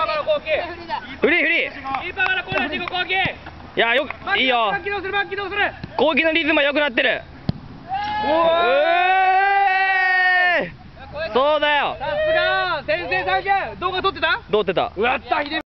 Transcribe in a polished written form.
フリーフリー。いや、いいよ。攻撃のリズムは良くなってる。そうだよ。 さすが先生さんじゃん。動画撮ってた？ どうってた。 うわった、